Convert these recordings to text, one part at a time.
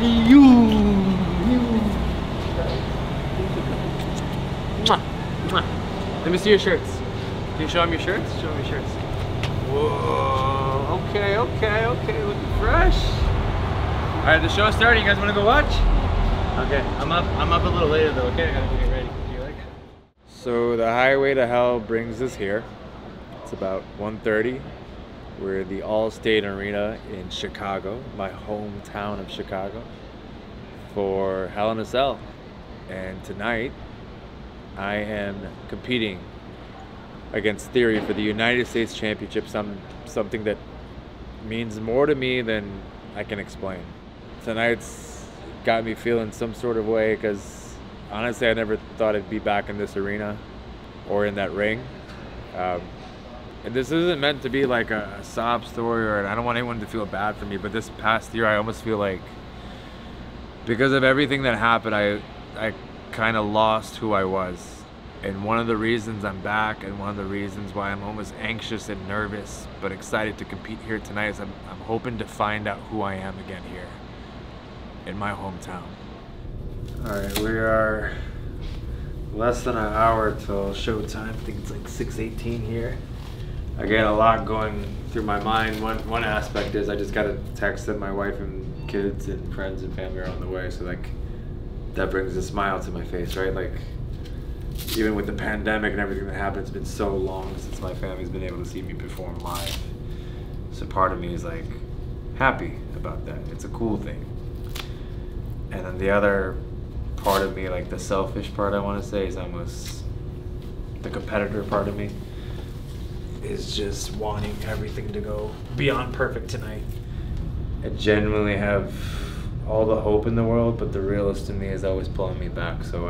Let me see your shirts. Can you show them your shirts? Show them your shirts. Whoa. Okay, okay, okay. Looking fresh. All right, the show's starting. You guys want to go watch? Okay. I'm up a little later though. Okay, I gotta get ready. Do you like it? So the highway to hell brings us here. It's about 1:30. We're at the All-State Arena in Chicago, my hometown of Chicago, for Hell in a Cell. And tonight, I am competing against Theory for the United States Championship, something that means more to me than I can explain. Tonight's got me feeling some sort of way because honestly, I never thought I'd be back in this arena or in that ring. And this isn't meant to be like a sob story, or I don't want anyone to feel bad for me, but this past year I almost feel like because of everything that happened, I kind of lost who I was. And one of the reasons I'm back, and one of the reasons why I'm almost anxious and nervous but excited to compete here tonight, is I'm hoping to find out who I am again here in my hometown. All right, we are less than an hour till showtime. I think it's like 6:18 here. Again, a lot going through my mind. One aspect is I just got a text that my wife and kids and friends and family are on the way, so like that brings a smile to my face, right? Like even with the pandemic and everything that happened, it's been so long since my family's been able to see me perform live. So part of me is like happy about that. It's a cool thing. And then the other part of me, like the selfish part I want to say, is almost the competitor part of me, is just wanting everything to go beyond perfect tonight. I genuinely have all the hope in the world, but the realist in me is always pulling me back. So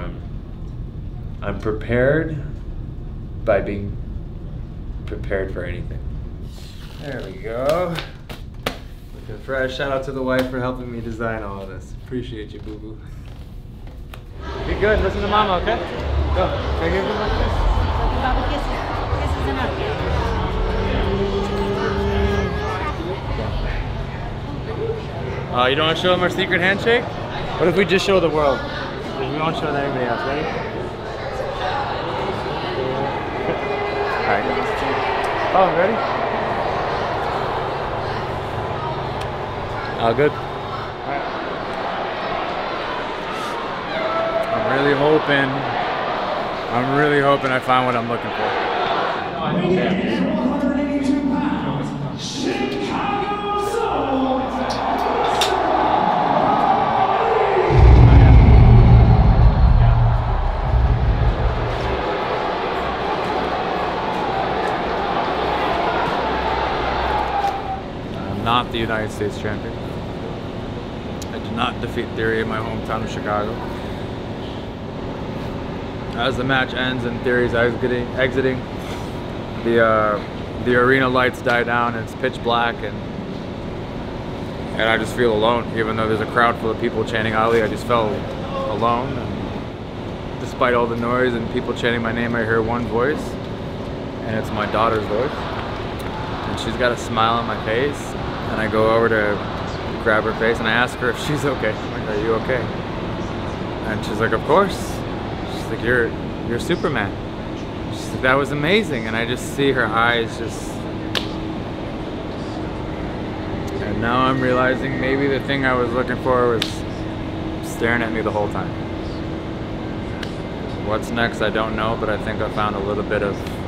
I'm prepared by being prepared for anything. There we go. Looking fresh. Shout out to the wife for helping me design all of this. Appreciate you, boo boo. Be good. Listen to mama, okay? Go. Can I give you my kiss? Baba kisses. Kisses enough. You don't want to show them our secret handshake? What if we just show the world? We won't show anybody else, ready? Alright. Oh, ready? All good? Alright. I'm really hoping I find what I'm looking for. Yeah. Not the United States champion. I did not defeat Theory in my hometown of Chicago. As the match ends and Theory's exiting, the arena lights die down and it's pitch black, and I just feel alone. Even though there's a crowd full of people chanting Ali, I just felt alone. And despite all the noise and people chanting my name, I hear one voice, and it's my daughter's voice. And she's got a smile on my face. And I go over to grab her face and I ask her if she's okay. I'm like, are you okay? And she's like, of course. She's like, you're Superman. She's like, that was amazing. And I just see her eyes just... And now I'm realizing maybe the thing I was looking for was staring at me the whole time. What's next, I don't know, but I think I found a little bit of